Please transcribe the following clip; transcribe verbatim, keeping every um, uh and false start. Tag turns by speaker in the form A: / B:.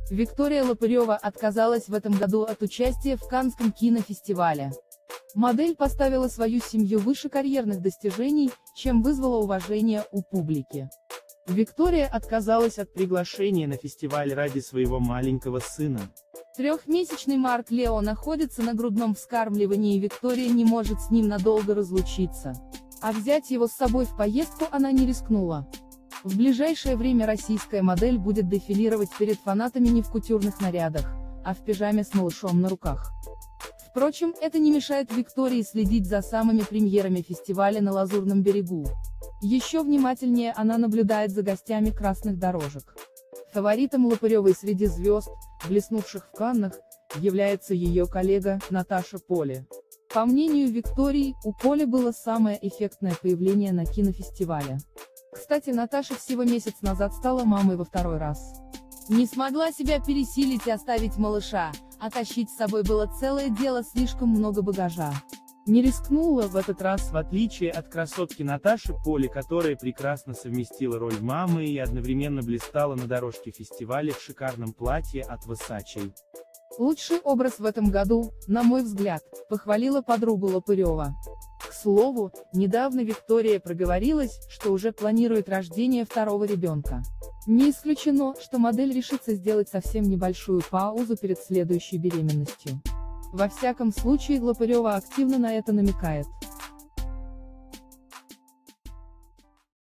A: Виктория Лопырева отказалась в этом году от участия в Каннском кинофестивале. Модель поставила свою семью выше карьерных достижений, чем вызвала уважение у публики.
B: Виктория отказалась от приглашения на фестиваль ради своего маленького сына.
A: Трехмесячный Марк Лео находится на грудном вскармливании, и Виктория не может с ним надолго разлучиться. А взять его с собой в поездку она не рискнула. В ближайшее время российская модель будет дефилировать перед фанатами не в кутюрных нарядах, а в пижаме с малышом на руках. Впрочем, это не мешает Виктории следить за самыми премьерами фестиваля на Лазурном берегу. Еще внимательнее она наблюдает за гостями красных дорожек. Фаворитом Лопыревой среди звезд, блеснувших в Каннах, является ее коллега, Наташа Поле. По мнению Виктории, у Поле было самое эффектное появление на кинофестивале. Кстати, Наташа всего месяц назад стала мамой во второй раз. Не смогла себя пересилить и оставить малыша, а тащить с собой было целое дело, слишком много багажа.
B: Не рискнула в этот раз, в отличие от красотки Наташи Поле, которая прекрасно совместила роль мамы и одновременно блистала на дорожке фестиваля в шикарном платье от Versace.
A: Лучший образ в этом году, на мой взгляд, похвалила подругу Лопырева. К слову, недавно Виктория проговорилась, что уже планирует рождение второго ребенка. Не исключено, что модель решится сделать совсем небольшую паузу перед следующей беременностью. Во всяком случае, Лопырева активно на это намекает.